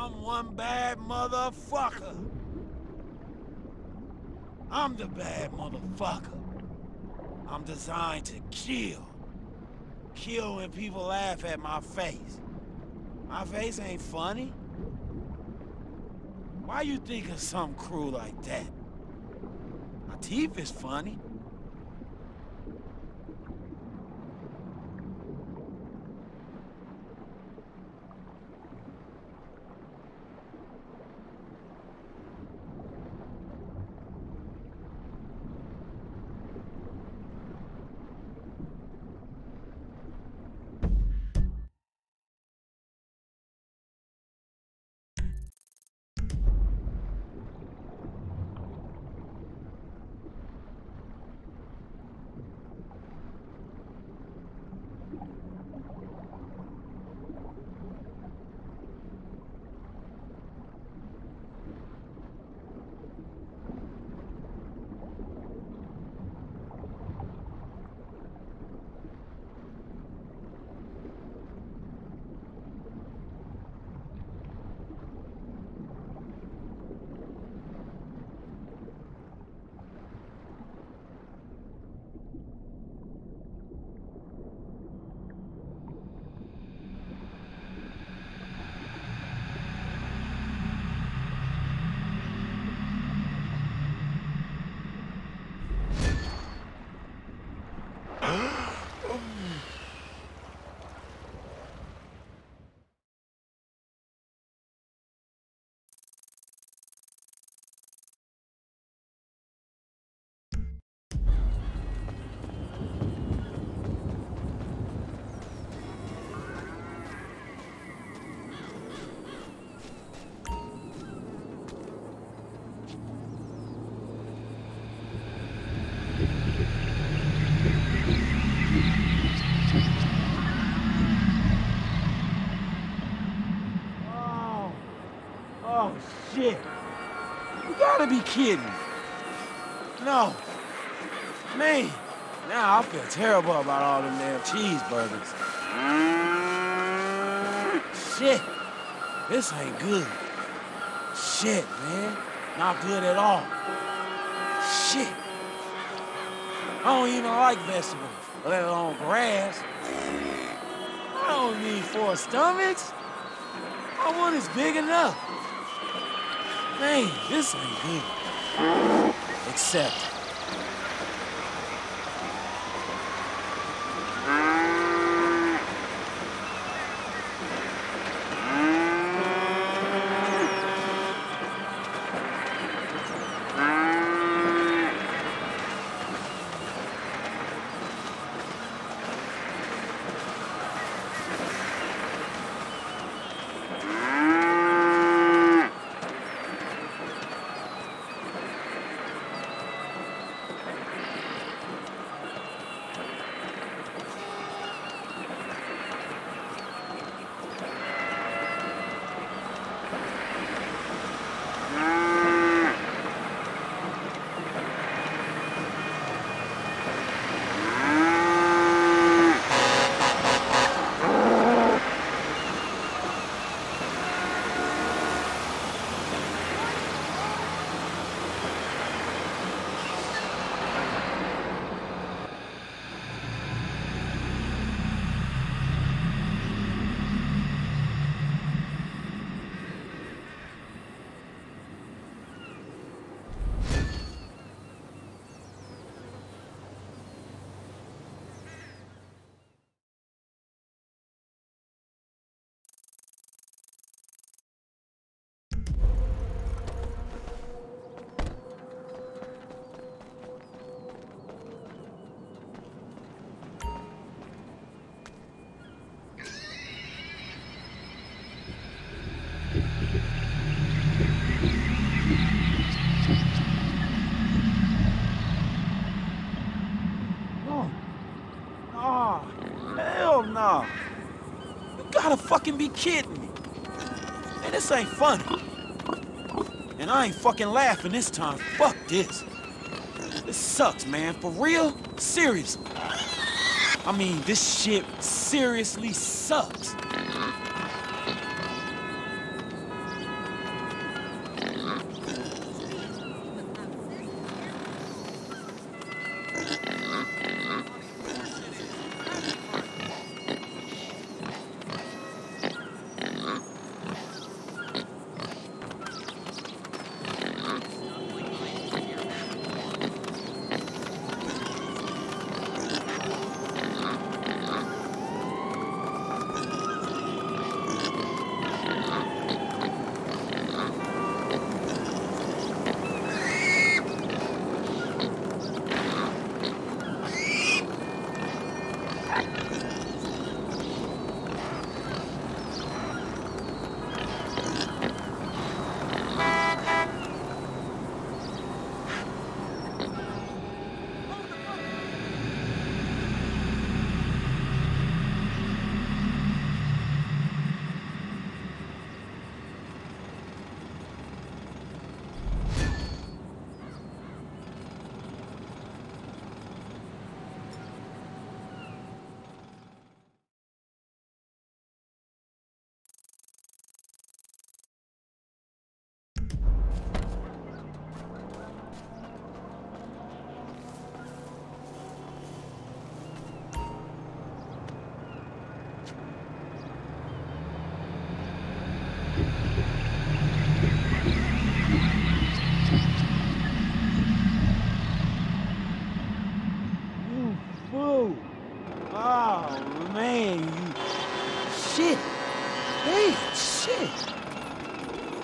I'm one bad motherfucker. I'm the bad motherfucker. I'm designed to kill. Kill when people laugh at my face. My face ain't funny. Why you think of something cruel like that? My teeth is funny. Oh, shit. You gotta be kidding me. No. Man, now I feel terrible about all them damn cheeseburgers. Shit. This ain't good. Shit, man. Not good at all. Shit. I don't even like vegetables, let alone grass. I don't need 4 stomachs. My one is big enough. Man, this ain't good. Except... Nah. You gotta fucking be kidding me. Man, this ain't funny. And I ain't fucking laughing this time. Fuck this. This sucks, man. For real? Seriously. I mean, this shit seriously sucks.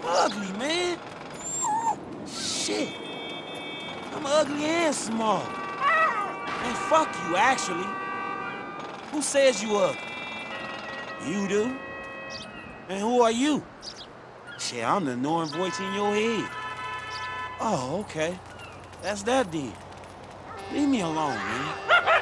ugly, man. Shit. I'm ugly and small. And fuck you, actually. Who says you ugly? You do? And who are you? Shit, I'm the annoying voice in your head. Oh, okay. That's that then. Leave me alone, man.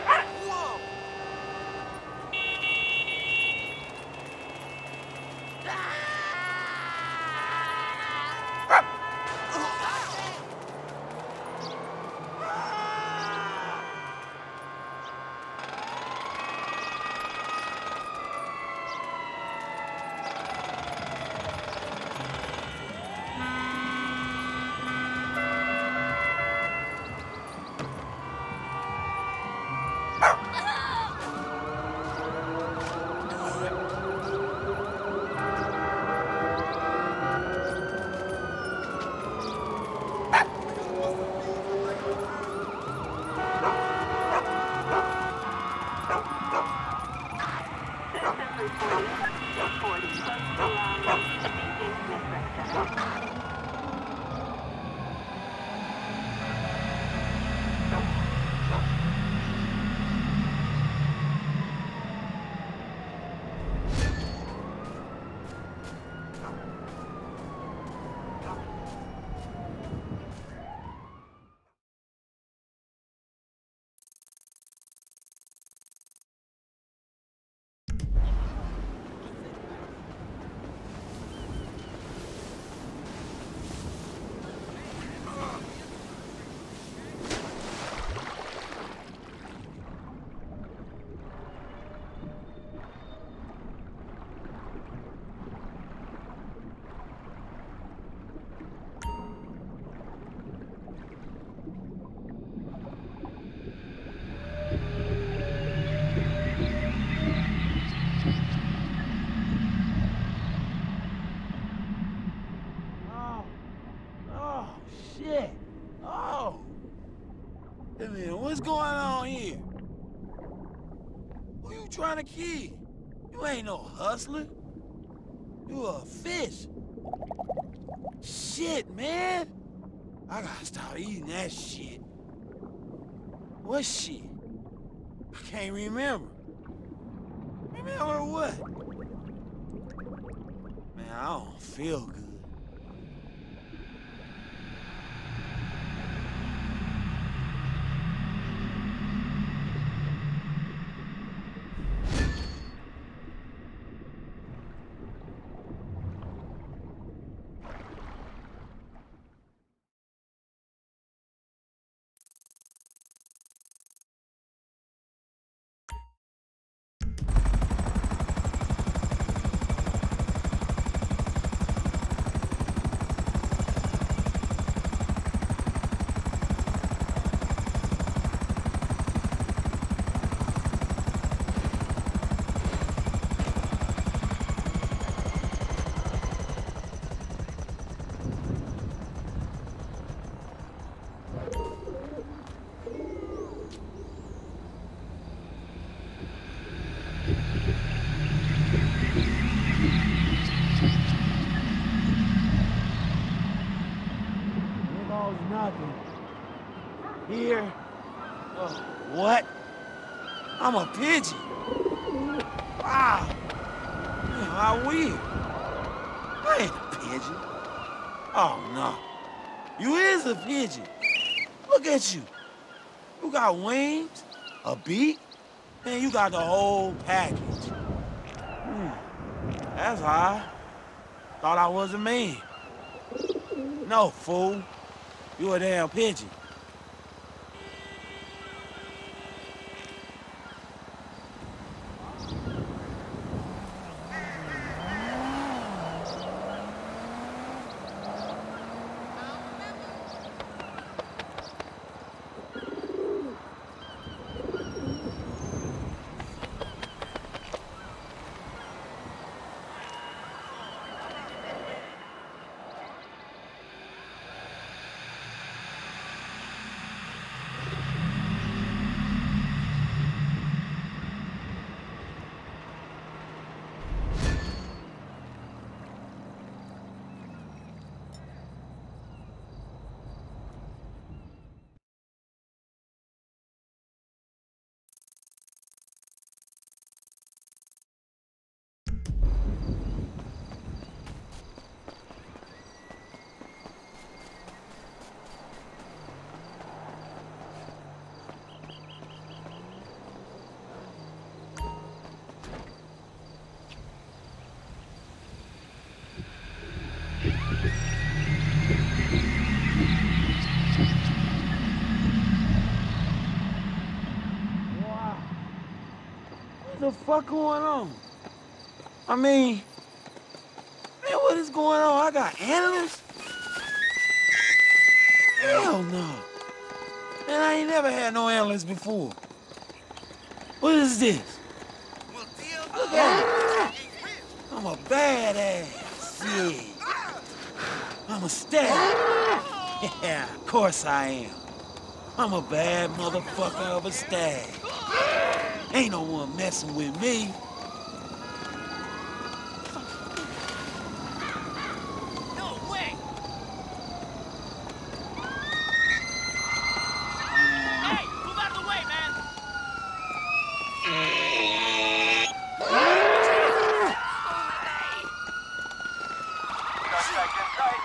Shit. Oh. Hey, man, what's going on here? Who you trying to kill? You ain't no hustler. You a fish. Shit, man. I gotta stop eating that shit. What shit? I can't remember. Remember what? Man, I don't feel good. Nothing. Here. What? I'm a pigeon. Wow. Man, how weird. I ain't a pigeon. Oh, no. You is a pigeon. Look at you. You got wings, a beak, and you got the whole package. That's high. Thought I was a man. No, fool. You a damn pigeon. Wow. What the fuck going on? I mean, man, what is going on? I got antlers? Hell no. Man, I ain't never had no antlers before. What is this? Look at it. I'm a badass. Yeah. I'm a stag. Yeah, of course I am. I'm a bad motherfucker of a stag. Ain't no one messing with me. No way! Hey, move out of the way, man! Suspect in sight.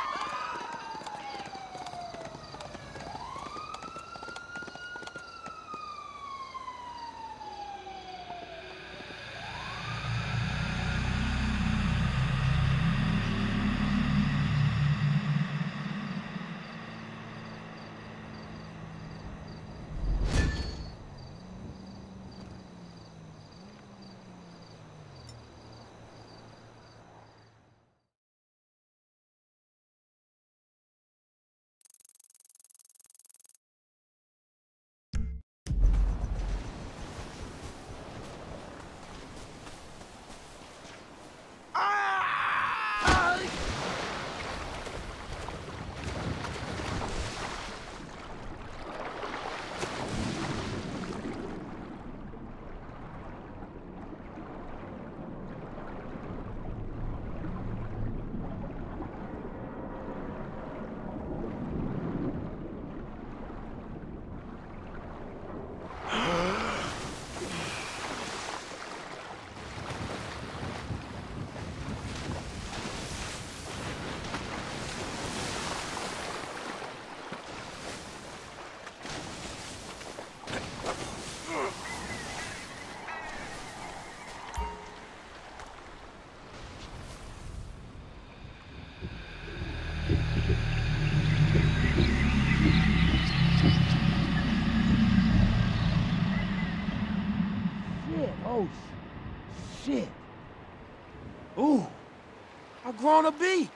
Shit, oh shit. Ooh, I grown a beak.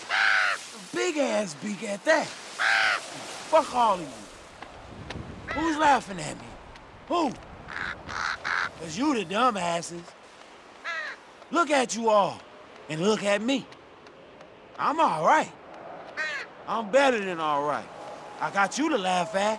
A big ass beak at that. Fuck all of you. Who's laughing at me? Who? 'Cause you the dumbasses. Look at you all, and look at me. I'm all right. I'm better than all right. I got you to laugh at.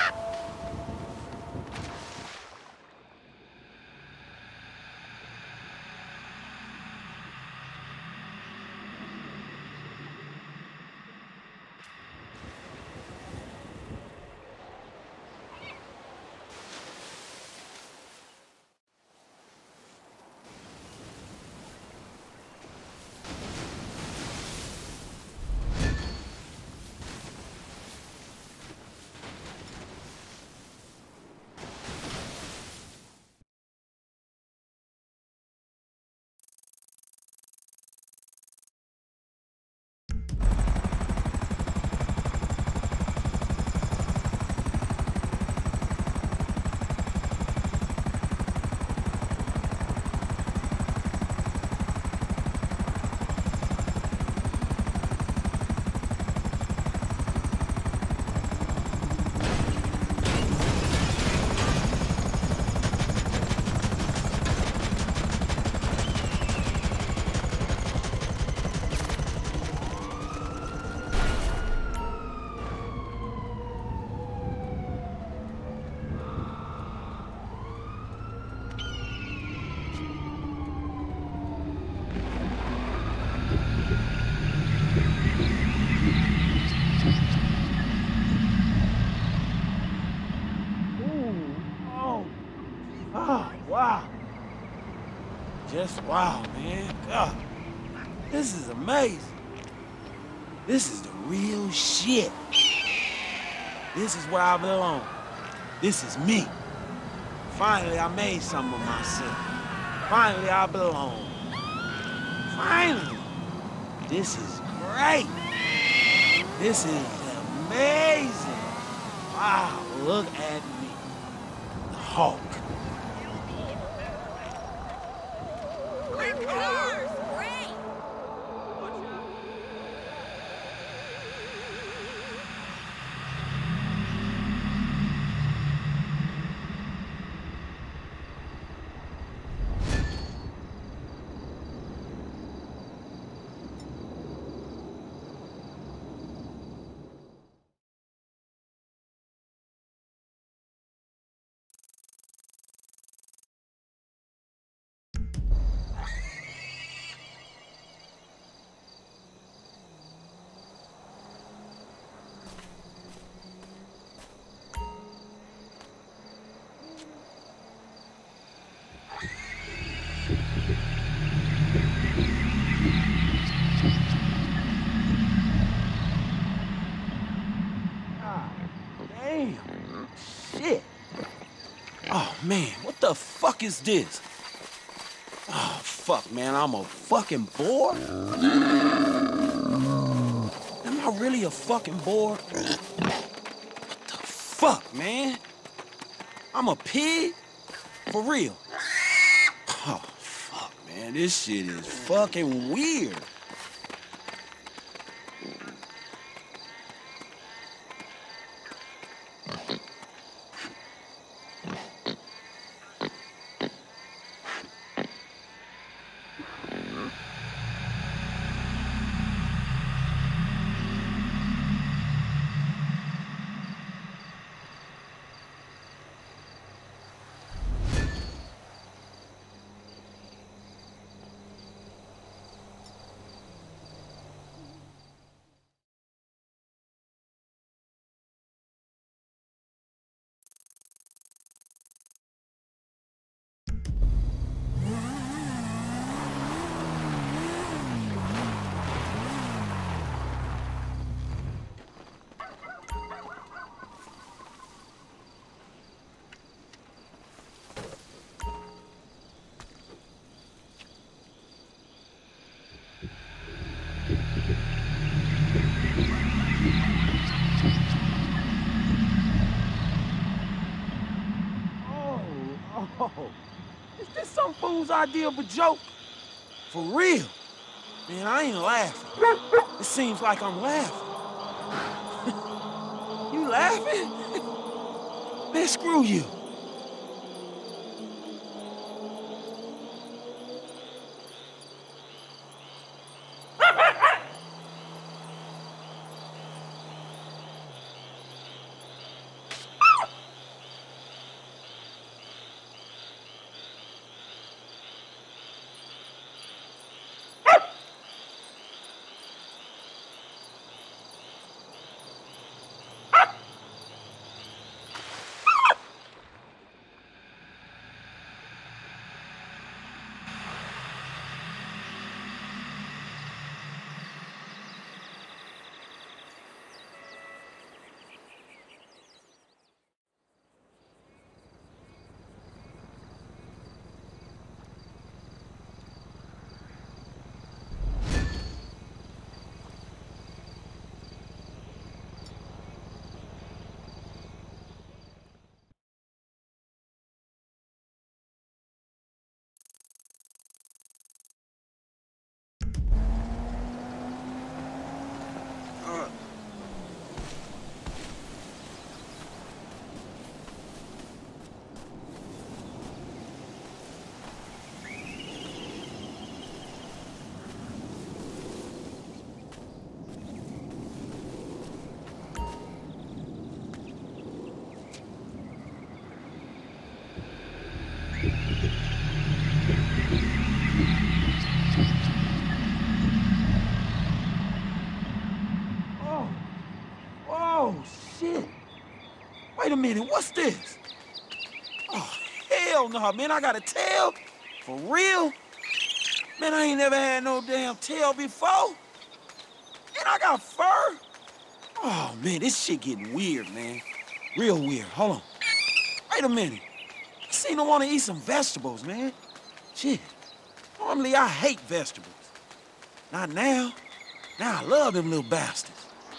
Wow. Just wow, man. God. This is amazing. This is the real shit. This is where I belong. This is me. Finally, I made something of myself. Finally, I belong. Finally. This is great. This is amazing. Wow, look at me. The Hulk. Quick cars! Great! Damn. Shit. Oh, man, what the fuck is this? Oh, fuck, man, I'm a fucking boar? Am I really a fucking boar? What the fuck, man? I'm a pig? For real? Oh, fuck, man, this shit is fucking weird. Oh, is this some fool's idea of a joke? For real? Man, I ain't laughing. It seems like I'm laughing. You laughing? Man, screw you. Oh, shit. Wait a minute, what's this? Oh, hell no, man, I got a tail? For real? Man, I ain't never had no damn tail before. And I got fur? Oh, man, this shit getting weird, man. Real weird. Hold on. Wait a minute. I seem to want to eat some vegetables, man. Shit. Normally, I hate vegetables. Not now. Now I love them little bastards.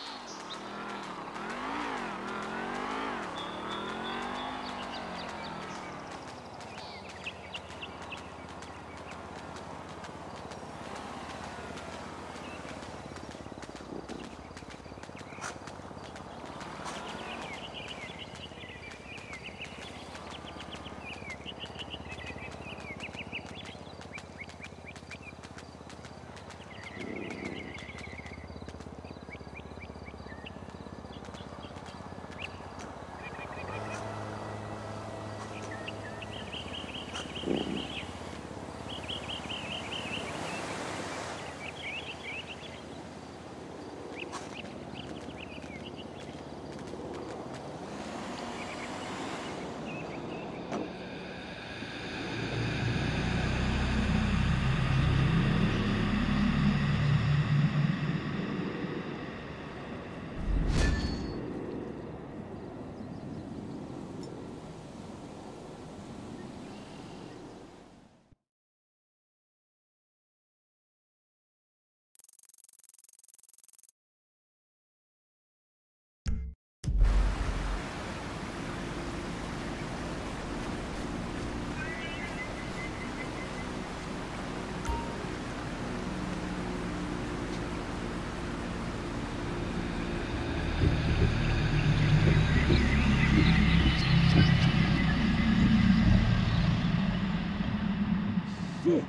Shit.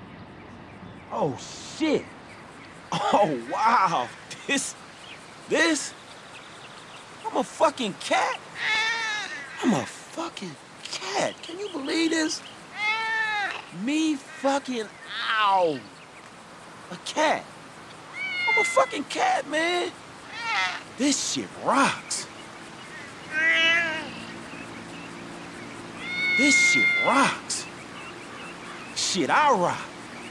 Oh, shit. Oh, wow. This? I'm a fucking cat? I'm a fucking cat. Can you believe this? Me fucking, ow. A cat. I'm a fucking cat, man. This shit rocks. This shit rocks. Shit, I rock.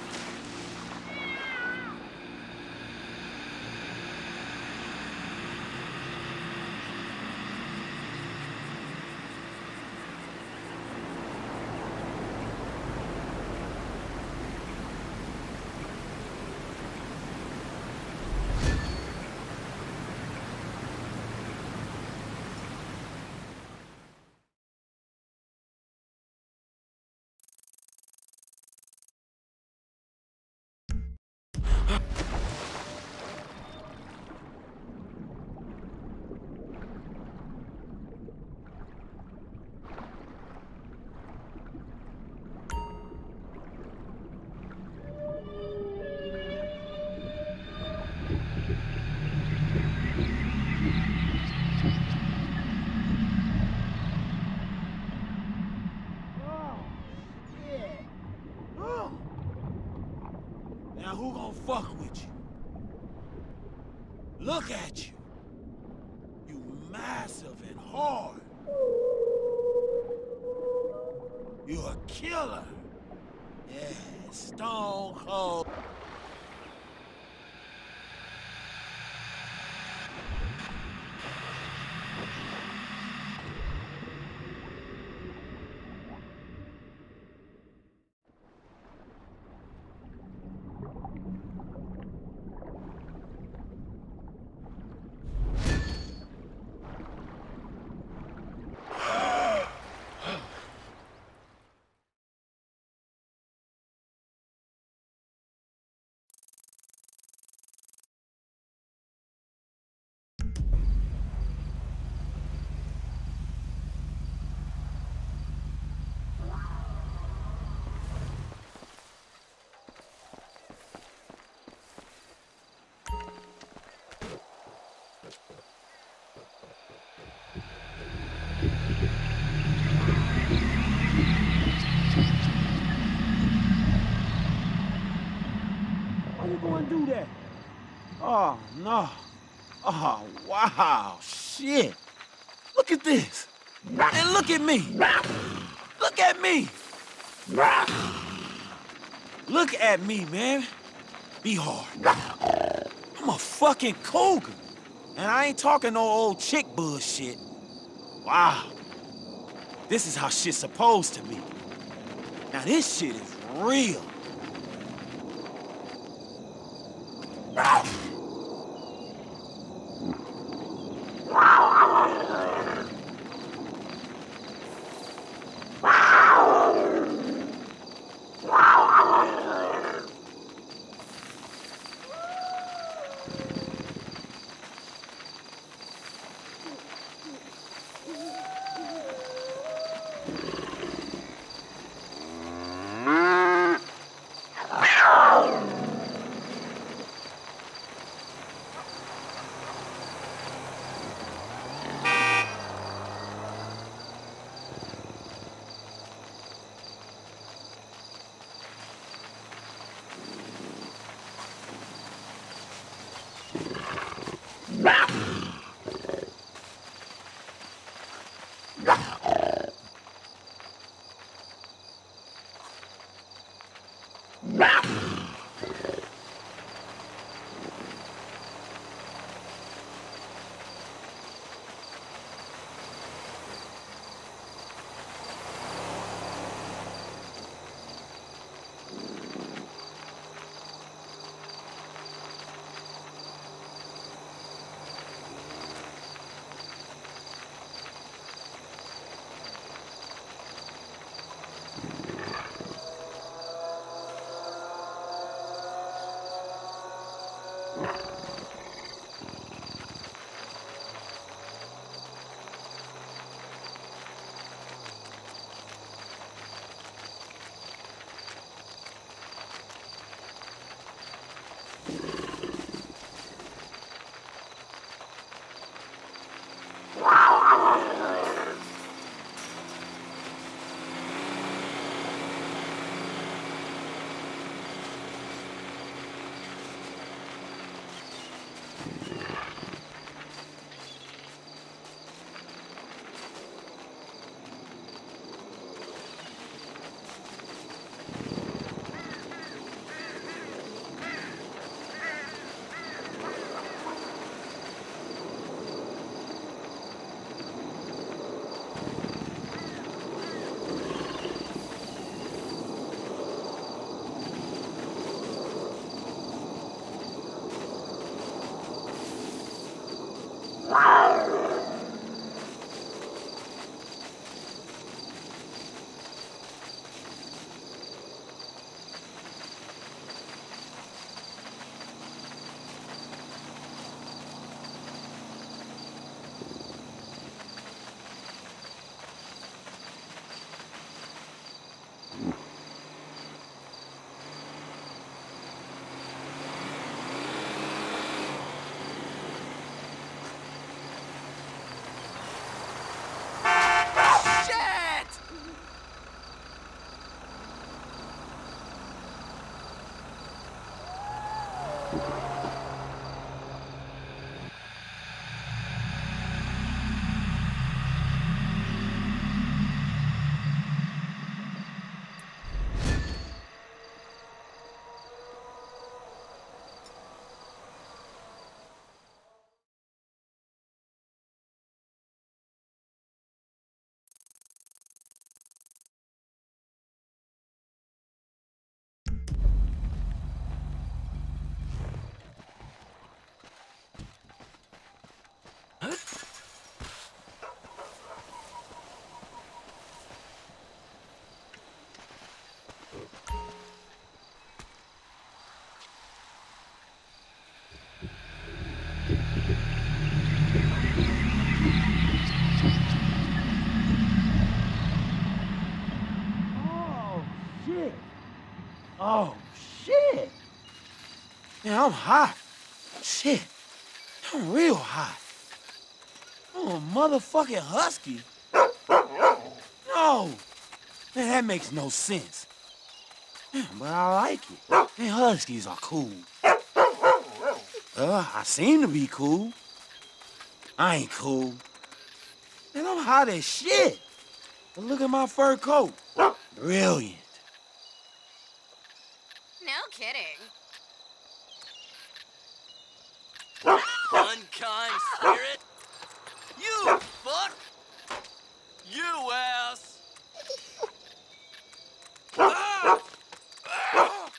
Now who gonna fuck with you? Look at you. You massive and hard. You a killer. Yeah, stone cold. Why you gonna do that? Oh, no. Oh, wow. Shit. Look at this. And look at me. Look at me. Look at me, man. Be hard. I'm a fucking cougar. And I ain't talking no old chick bullshit. Wow. This is how shit's supposed to be. Now this shit is real. Oh, shit. Man, I'm hot. Shit. I'm real hot. I'm a motherfucking husky. No. Man, that makes no sense. Man, but I like it. Man, huskies are cool. I seem to be cool. I ain't cool. Man, I'm hot as shit. But look at my fur coat. Brilliant. No kidding. Unkind spirit! You fuck! You ass! Ah! Ah!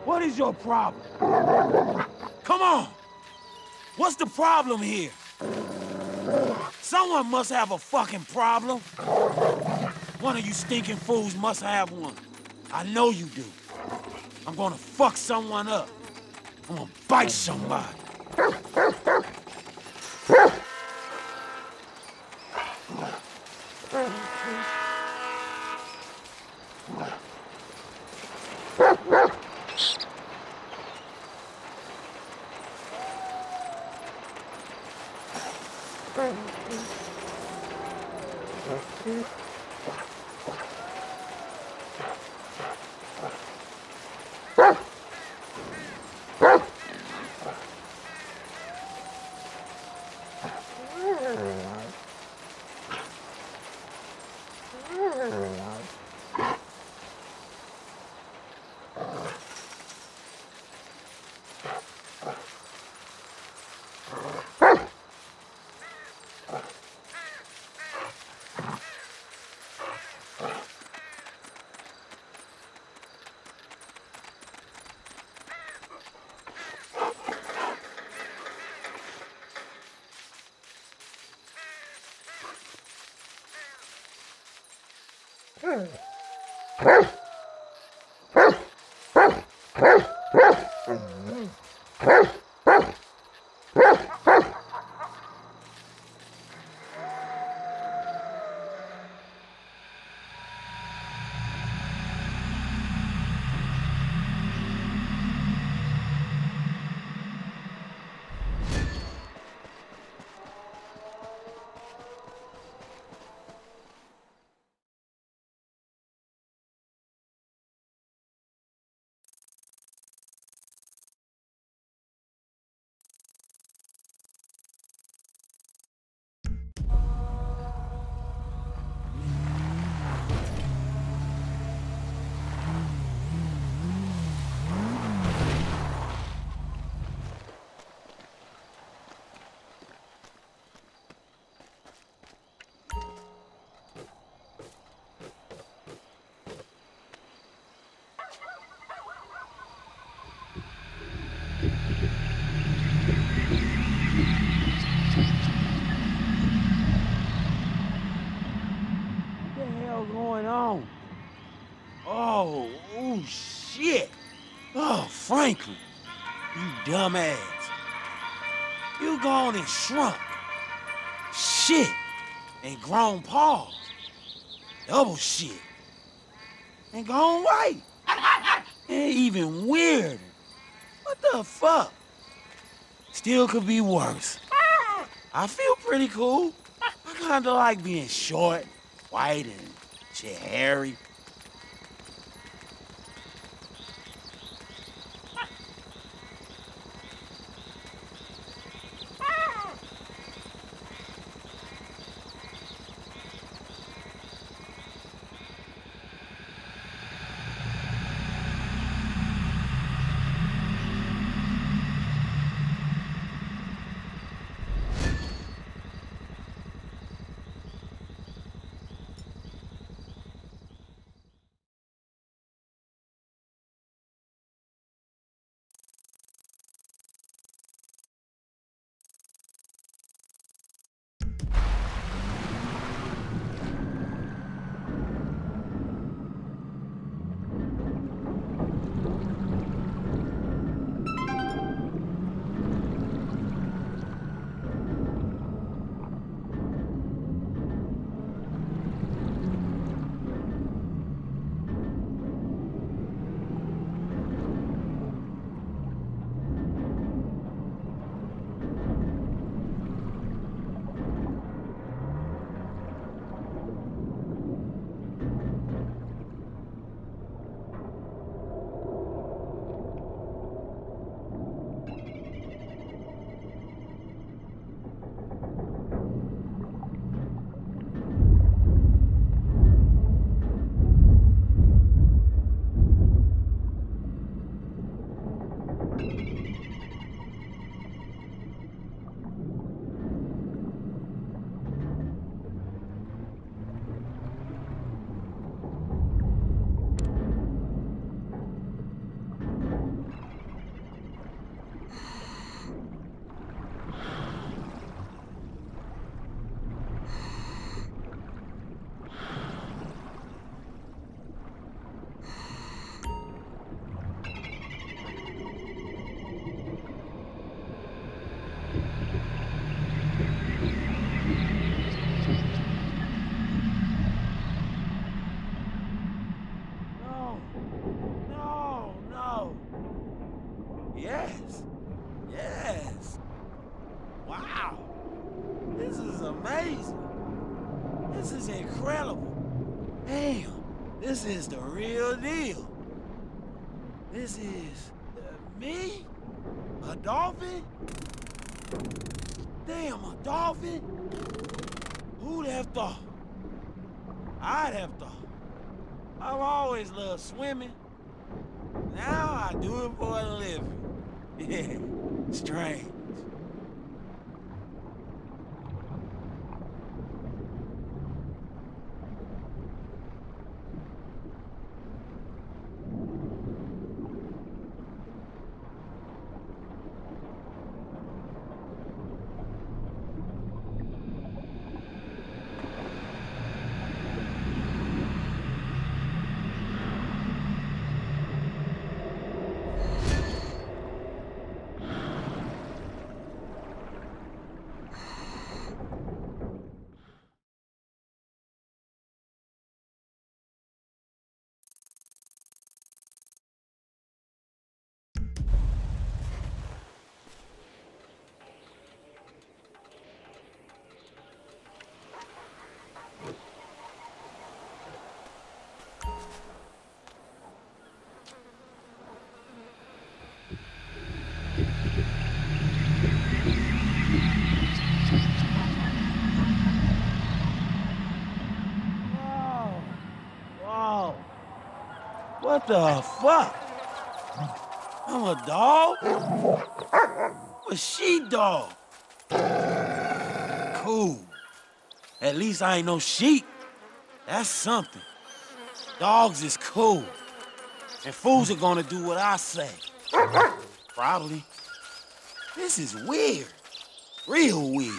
What is your problem? Come on! What's the problem here? Someone must have a fucking problem. One of you stinking fools must have one. I know you do. I'm gonna fuck someone up. I'm gonna bite somebody. What the hell going on? Oh, shit. Oh, Franklin, you dumbass. You gone and shrunk. Shit. And grown paws. Double shit. And gone white. And even weirder. What the fuck? Still could be worse. I feel pretty cool. I kinda like being short, white, and shit hairy. is incredible. Damn, this is the real deal. This is me? A dolphin? Damn, a dolphin? Who'd have thought? I'd have thought. I've always loved swimming. Now I do it for a living. Yeah, strange. Whoa. What the fuck? I'm a dog? A sheepdog. Cool. At least I ain't no sheep. That's something. Dogs is cool. And fools are gonna do what I say. Probably. This is weird. Real weird.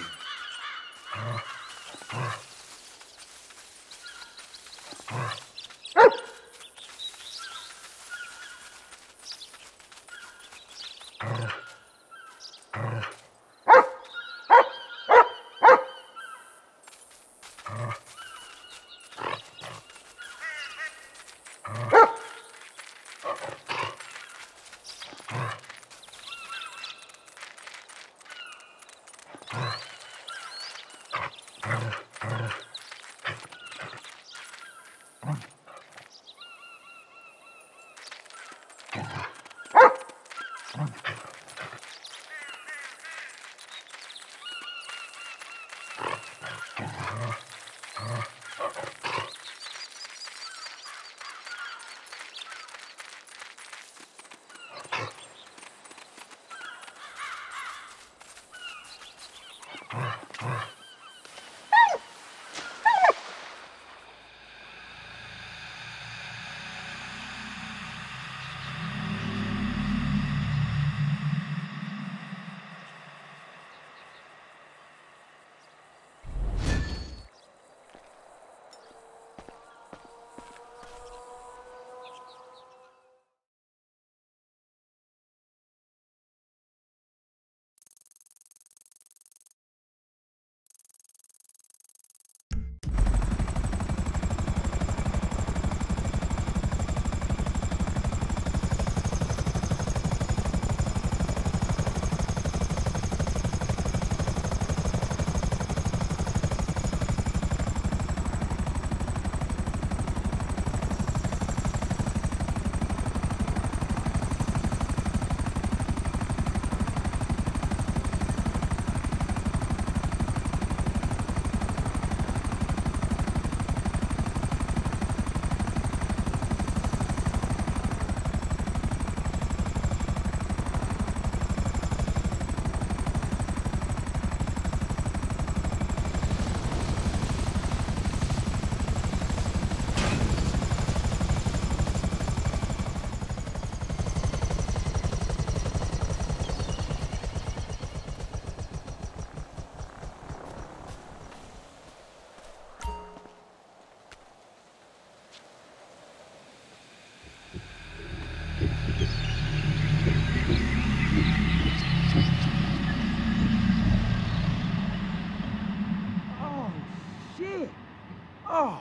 Oh,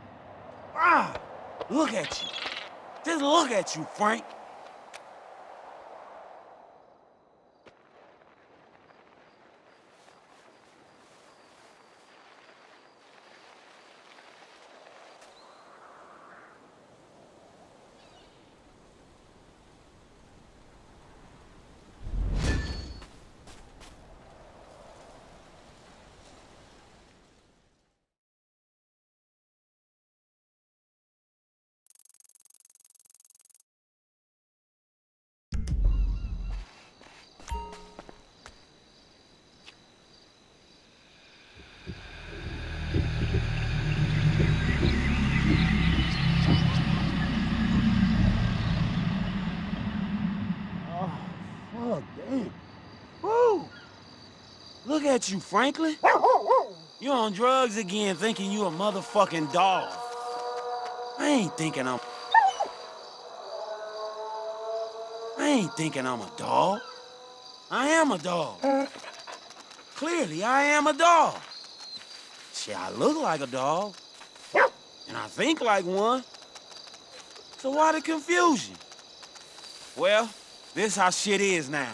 wow. Look at you. Just look at you, Frank. Oh, damn. Woo! Look at you, Franklin. You on drugs again thinking you a motherfucking dog. I ain't thinking I'm a dog. I am a dog. Clearly, I am a dog. Shit, I look like a dog. And I think like one. So why the confusion? Well, this how shit is now.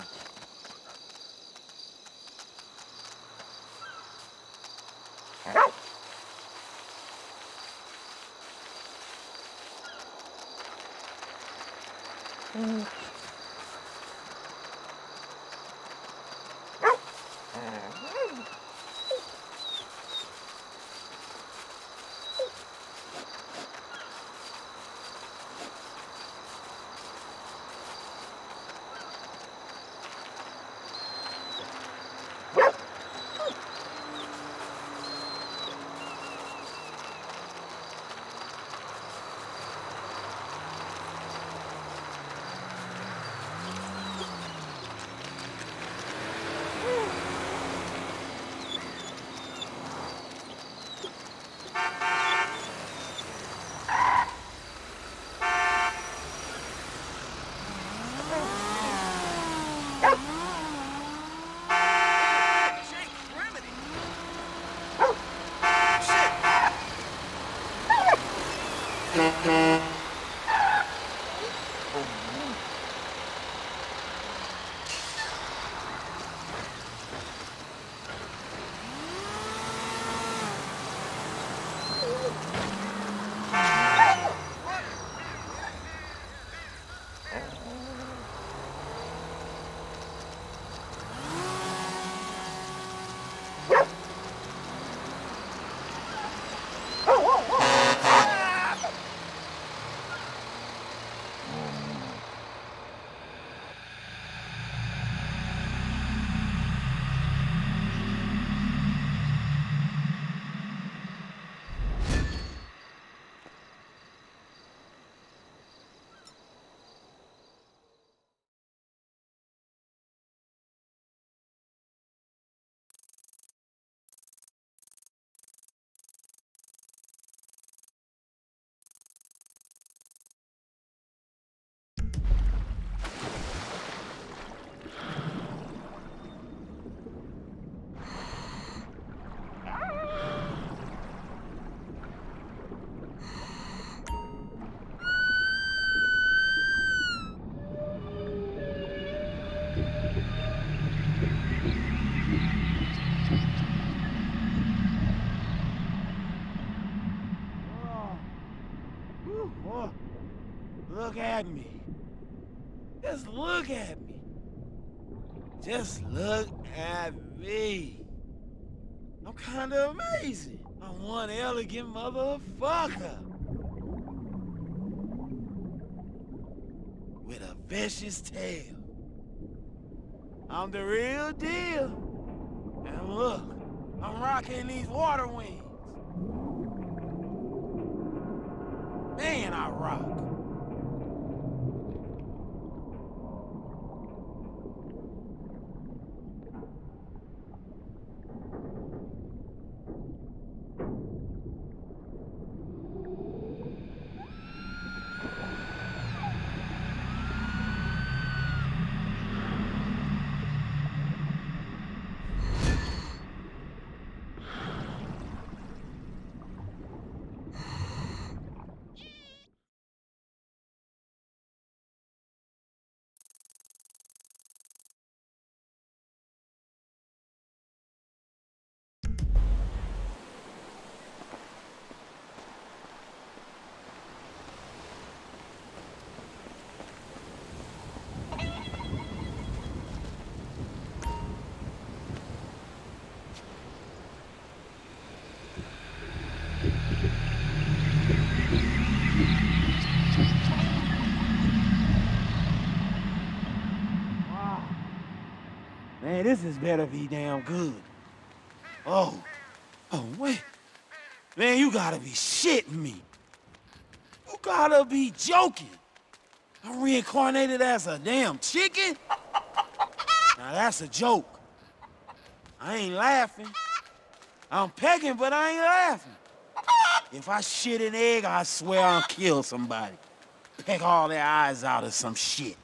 Oh, look at me. Just look at me. Just look at me. I'm kinda amazing. I'm one elegant motherfucker. With a vicious tail. I'm the real deal. And look, I'm rocking these water wings. Man, I rock. Man, this is better be damn good. Oh, wait. Man, you gotta be shitting me. You gotta be joking. I'm reincarnated as a damn chicken? Now that's a joke. I ain't laughing. I'm pecking, but I ain't laughing. If I shit an egg, I swear I'll kill somebody. Peck all their eyes out or some shit.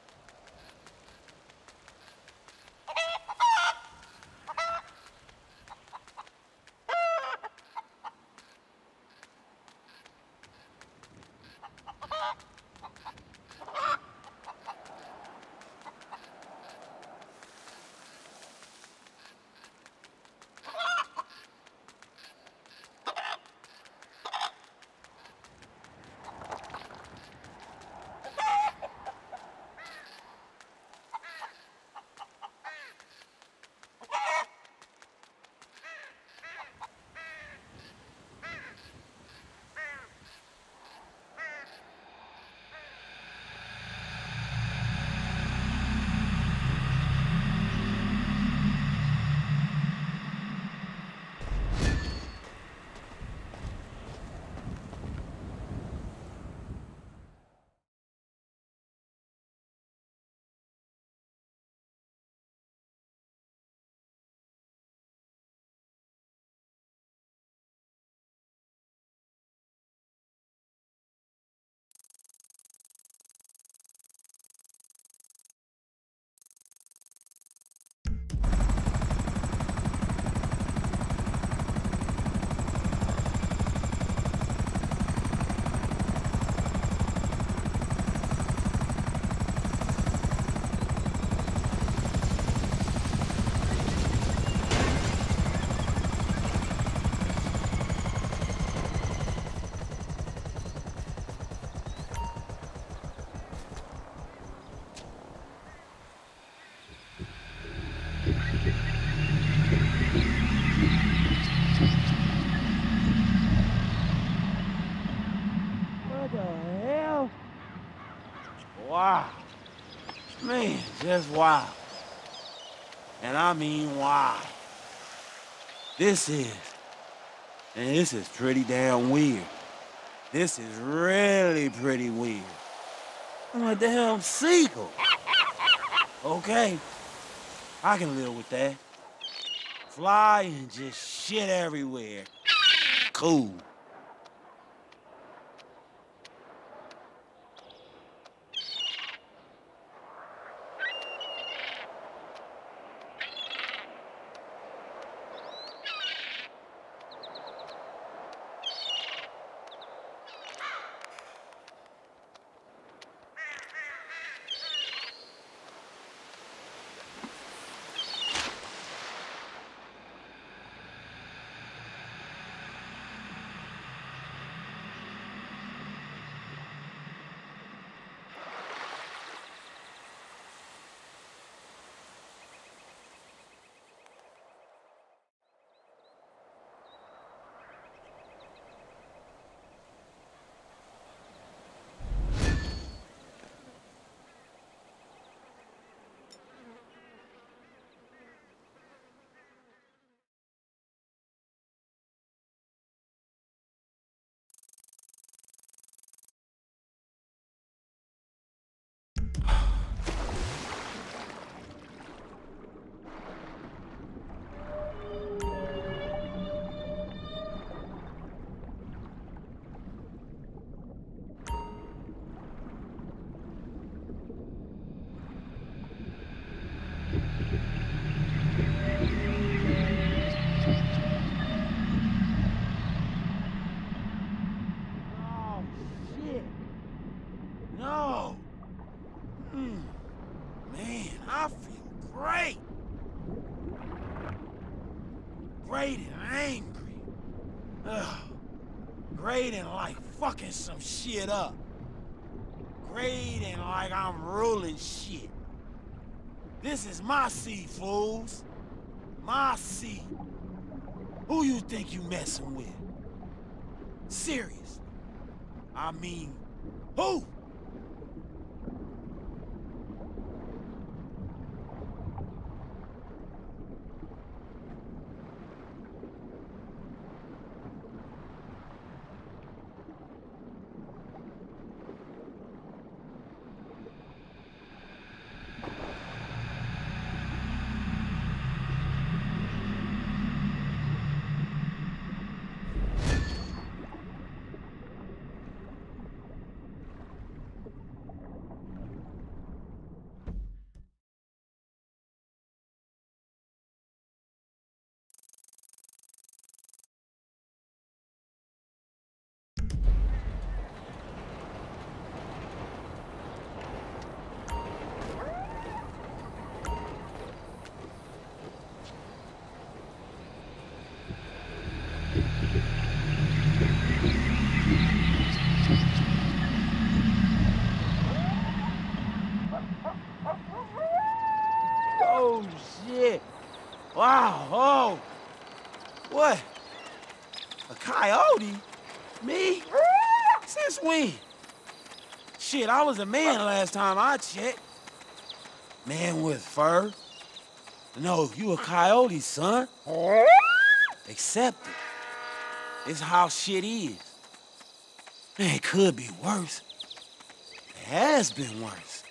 What the hell? Wow. Man, just wow. And I mean wow. This is pretty damn weird. This is really pretty weird. I'm a damn seagull. Okay, I can live with that. Fly and just shit everywhere. Cool. No. Man, I feel great. Great and angry. Ugh. Great and like fucking some shit up. Great and like I'm ruling shit. This is my sea, fools. My sea. Who you think you messing with? Serious. I mean, who? Wow, oh. What? A coyote? Me? Since when? Shit, I was a man last time I checked. Man with fur. No, you a coyote, son. Accept it. It's how shit is. Man, it could be worse. It has been worse.